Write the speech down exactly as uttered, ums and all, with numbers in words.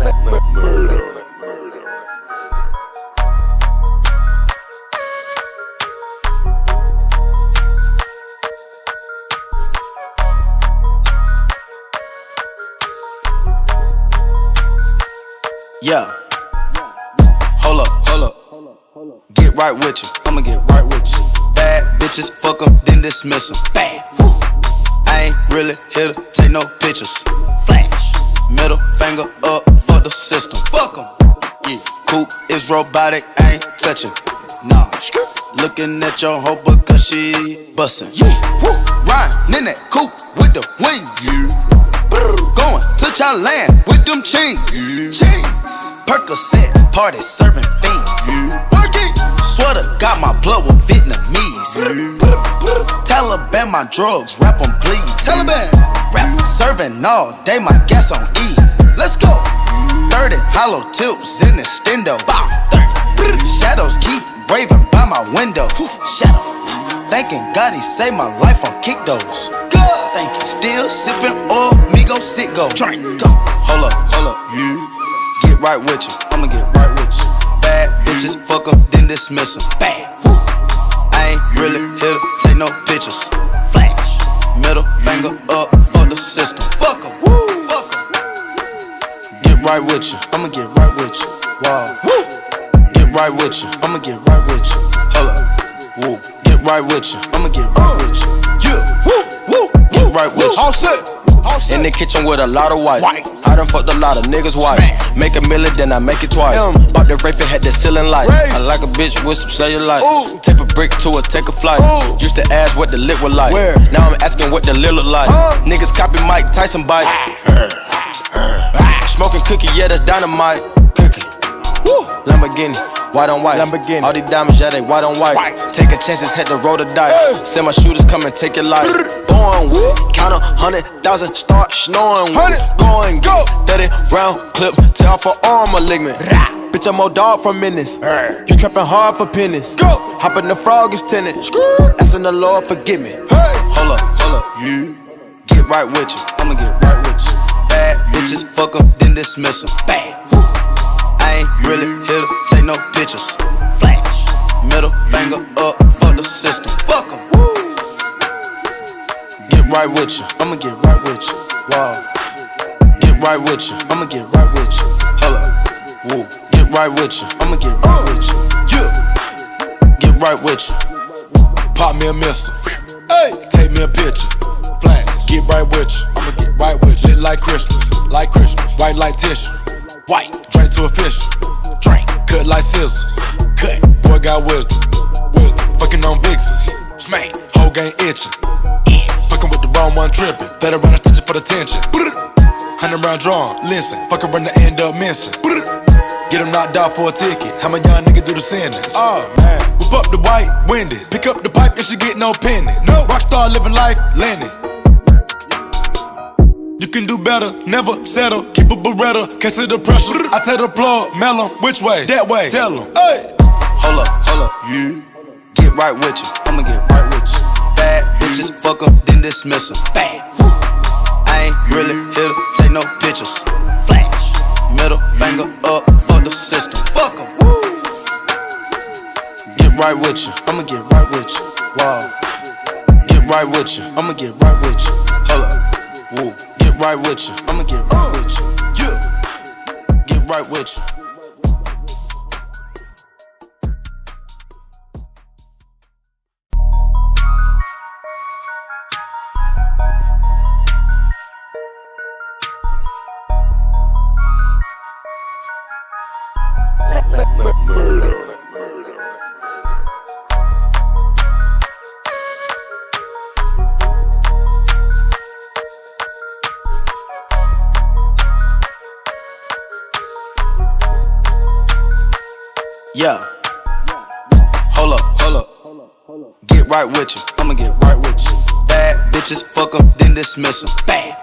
Murder. Yeah. Hold up, hold up. Get right with you. I'ma get right with you. Bad bitches, fuck them, then dismiss them. Bad. Woo. I ain't really here to take no pictures. Flash. Middle finger up for the system. Fuck them. Yeah. Coupe is robotic, I ain't touching. Nah. Looking at your hoe because she bustin'. Yeah. Woo. Riding in that coupe with the wings. Yeah. Going to Thailand with them chains. Yeah. Percocet, party serving fiends. Yeah. Sweater got my blood with Vietnamese. Yeah. Taliban my drugs, rap on please. Taliban, rap serving all day, my gas on E. Let's go. thirty hollow tips in the stendo. Shadows keep raving by my window. Shadow, thanking God he saved my life on kick those. Thank you. Still sipping oil, me go sit go. Drink, go. Hold up, hold up. Yeah. Get right with you. I'ma get right with you. Bad bitches, fuck them, then dismiss them. Bad. Woo. I ain't really here to take no pictures. Flash. Middle finger up for the system. Fuck them. Woo. Fuck them. Get right with you. I'ma get right with you. Wow. Woo. Get right with you. I'ma get right with you. Hold up. Woo. Get right with you. I'ma get right with you. Yeah. Woo. Woo. Get right with you. All set. In the kitchen with a lot of white. white. I done fucked a lot of niggas' wife. Make a million, then I make it twice. Mm. Bought the Wraith and had the ceiling light. Ray. I like a bitch with some cellulite. Ooh. Take a brick to her, take a flight. Ooh. Used to ask what the lit was like. Where? Now I'm asking what the lil look like. Uh. Niggas copy Mike Tyson bite. Smoking cookie, yeah, that's dynamite. Cookie. Woo. Lamborghini, white on white. Lamborghini. All these diamonds, yeah, they white on white. white. Taking chances, had to roll the dice. Hey. Send my shooters come and take your life. Born with, count a hundred thousand, start snoring with. Going, go. thirty round clip, tell for arm malignant. Bitch, I'm old dog from Menace. You trapping hard for pennies. Go. Hopping the frog is tenant. Asking the Lord forgive me. Hey. Hold up, hold up. Yeah. Get right with you. I'ma get right with you. Bad bitches, fuck them, then dismiss them. Bad. I ain't really here to take no pictures. Flash. Middle finger up for the system. Fuck em. Get right with you. I'ma get right with you. Wow. Get right with you. I'ma get right with you. Hold up. Woo. Get right with you. I'ma get right with you. Yeah. Get right with you. Pop me a missile. Hey. Take me a picture. Flash. Get right with you. I'ma get right with you. Lit like Christmas. Like Christmas. White like tissue. White, drink to a fish. Drink, cut like scissors. Cut, boy got wisdom. Wisdom, fucking on vixens. Smack, whole game itching. Yeah. Fucking with the wrong one tripping. Let her run a stitching for the tension. Hundred round drawn, listen. Fuck around to end up missing. Get him knocked out for a ticket. How my young nigga do the sentence? Oh man, whip up the white, winded. Pick up the pipe and she get no penny. No, rockstar living life, landing. You can do better, never settle. Keep a Beretta, can't see the pressure. I tell the plug, mellow, which way? That way, tell him. Hey. Hold up, hold up. Yeah. Get right with you, I'ma get right with you. Bad bitches, fuck them, then dismiss them. Bad. Woo. I ain't really here to take no pictures. Flash. Middle finger up for the system. Fuck them. Get right with you, I'ma get right with you. Wow. Get right with you, I'ma get right with you. Hold up. Woo. Get right with you, I'ma get right with you. Yeah. Get right with you. Murder. Yeah. Hold up, hold up. Get right with you. I'ma get right with you. Bad bitches, fuck them, then dismiss them. Bad.